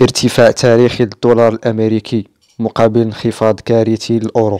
ارتفاع تاريخي للدولار الأمريكي مقابل انخفاض كارثي للأورو.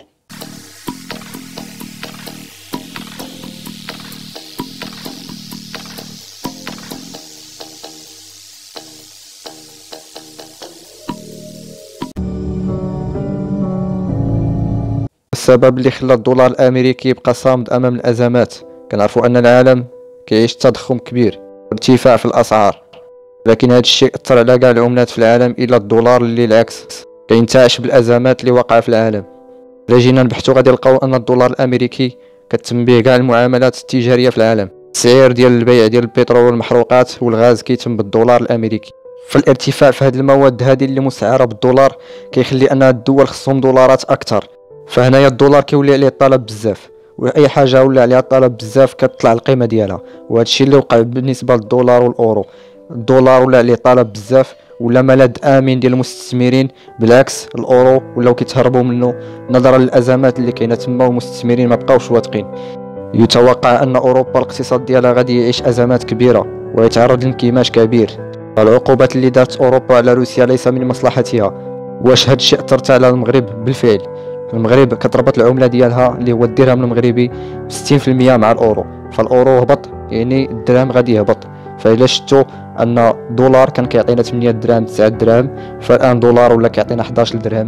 السبب اللي خلى الدولار الأمريكي يبقى صامد أمام الأزمات، كنعرفوا أن العالم كيعيش تضخم كبير وارتفاع في الأسعار، لكن هذا الشيء أثر على كاع العملات في العالم إلا الدولار اللي العكس كينتعش بالأزمات اللي واقعة في العالم. إلا جينا نبحثوا غادي نلقاو أن الدولار الأمريكي كتم به كاع المعاملات التجارية في العالم. السعر ديال البيع ديال البترول والمحروقات والغاز كيتم بالدولار الأمريكي. فالارتفاع في هذه المواد هذه اللي مسعرة بالدولار كيخلي أن الدول خصهم دولارات أكثر، فهنايا الدولار كيولي عليه الطلب بزاف، واي حاجه ولا عليها الطلب بزاف كتطلع القيمه ديالها. وهذا الشيء اللي وقع بالنسبه للدولار والاورو. الدولار ولا عليه طلب بزاف ولا ملاذ امن ديال المستثمرين، بالعكس الاورو ولاو كيتهربوا منه نظرا للازمات اللي كاينه تما، والمستثمرين ما بقاوش واثقين. يتوقع ان اوروبا الاقتصاد ديالها غادي يعيش ازمات كبيره ويتعرض لانكماش كبير. العقوبات اللي دارت اوروبا على روسيا ليس من مصلحتها. واش هذا الشيء اثر على المغرب؟ بالفعل المغرب كتربط العمله ديالها اللي هو الدرهم المغربي 60% مع الاورو، فالاورو هبط يعني الدرهم غادي يهبط. فإلا شفتوا ان دولار كان كيعطينا 8 دراهم 9 دراهم، فالان دولار ولا كيعطينا 11 درهم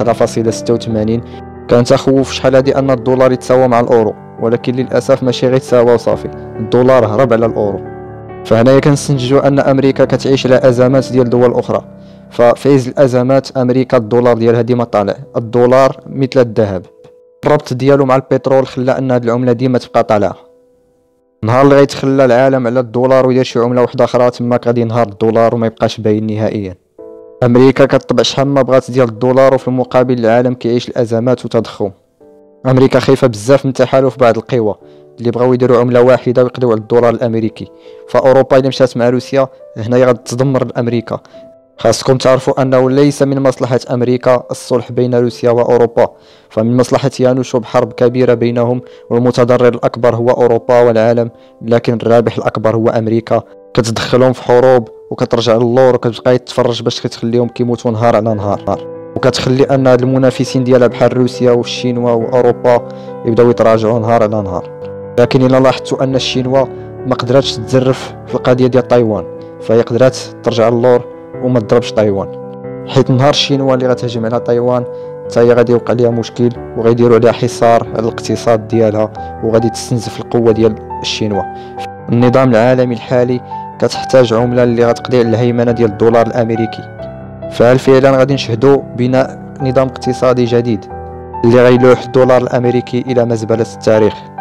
10.86. كان تخوف شحال هادي ان الدولار يتساوى مع الاورو، ولكن للاسف ماشي غير يتساوى وصافي، الدولار هرب على الاورو. فهنايا كنستنتجوا ان امريكا كتعيش على ازمات ديال دول اخرى، ففي عز الازمات امريكا الدولار ديالها ديما طالع. الدولار مثل الذهب، الربط ديالو مع البترول خلى ان هاد العمله ديما تبقى طالعه. نهار اللي غيتخلى العالم على الدولار ويدير شي عمله واحده اخرى تما غادي ينهار الدولار وما يبقاش باين نهائيا. امريكا كتطبع شحال ما بغات ديال الدولار، وفي المقابل العالم كيعيش الازمات وتضخم. امريكا خايفه بزاف من تحالف بعض القوى اللي بغاو يديروا عمله واحده ويقضيو على الدولار الامريكي. فاوروبا الا مشات مع روسيا هنايا غتدمر امريكا. خاصكم تعرفوا انه ليس من مصلحه امريكا الصلح بين روسيا واوروبا، فمن مصلحتها نشوب حرب كبيره بينهم، والمتضرر الاكبر هو اوروبا والعالم، لكن الرابح الاكبر هو امريكا. كتدخلهم في حروب وكترجع للور وكتبقى تتفرج باش كتخليهم كيموتوا نهار على نهار، وكتخلي ان هاد المنافسين ديالها بحال روسيا والشينوا واوروبا يبداو يتراجعوا نهار على نهار. لكن الا لاحظتوا ان الشينوا ما قدراتش تزرف في القضيه ديال تايوان، فهي قدرات ترجع للور وما تضربش تايوان، حيت نهار الشينوا اللي غتهجم على تايوان حتى هي غادي يوقع ليها مشكل وغيديروا عليها حصار على الاقتصاد ديالها وغادي تستنزف القوه ديال الشينوا. النظام العالمي الحالي كتحتاج عمله اللي غتقضي على الهيمنه ديال الدولار الامريكي. فهل فعلا غادي نشهدوا بناء نظام اقتصادي جديد اللي غيلوح الدولار الامريكي الى مزبله التاريخ؟